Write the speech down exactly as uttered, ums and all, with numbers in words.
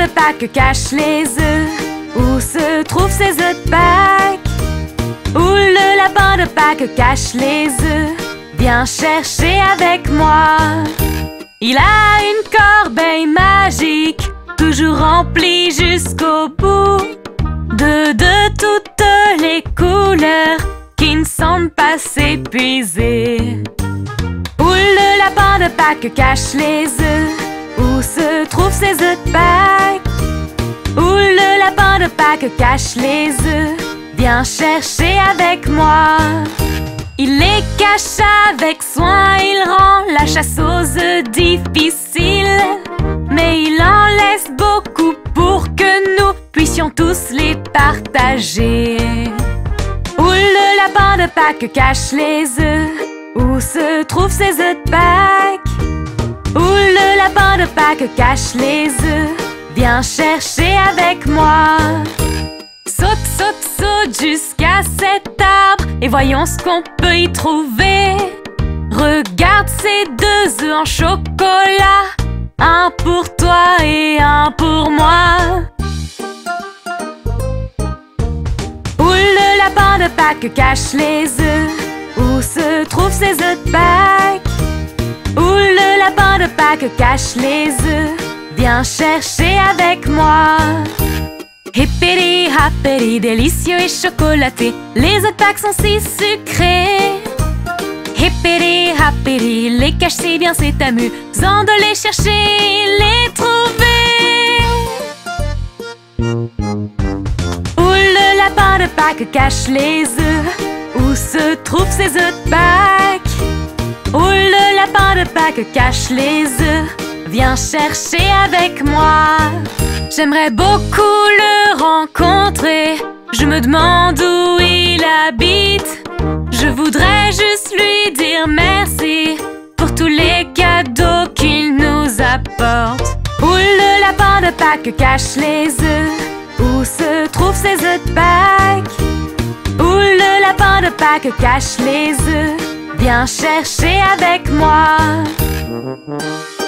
de Pâques cache les œufs? Où se trouvent ces œufs de Pâques? Où le lapin de Pâques cache les œufs? Viens chercher avec moi. Il a une corbeille magique, toujours remplie jusqu'au bout, de, de toutes les couleurs qui ne semblent pas s'épuiser. Où le lapin de Pâques cache les œufs? Où se trouvent ces œufs de Pâques? Où le lapin de Pâques cache les œufs? Viens chercher avec moi. Il les cache avec soin, il rend la chasse aux œufs difficile, mais il en laisse beaucoup pour que nous puissions tous les partager. Où le lapin de Pâques cache les œufs? Où se trouvent ces œufs de Pâques? Où le lapin de Pâques cache les œufs? Viens chercher avec moi. Saute, saute, saute jusqu'à cet arbre et voyons ce qu'on peut y trouver. Regarde ces deux œufs en chocolat, un pour toi et un pour moi. Où le lapin de Pâques cache les œufs? Où se trouvent ces œufs de Pâques? Où le lapin de Pâques cache les œufs? Viens chercher avec moi. Hippity happity, délicieux et chocolaté, les œufs de Pâques sont si sucrés. Hippity happity, les cache si bien, c'est amusant de les chercher et les trouver. Où le lapin de Pâques cache les œufs? Où se trouvent ces œufs de Pâques? Où le lapin de Pâques cache les œufs? Viens chercher avec moi. J'aimerais beaucoup le rencontrer. Je me demande où il habite. Je voudrais juste lui dire merci pour tous les cadeaux qu'il nous apporte. Où le lapin de Pâques cache les œufs? Où se trouvent ces œufs de Pâques? Où le lapin de Pâques cache les œufs? Viens chercher avec moi.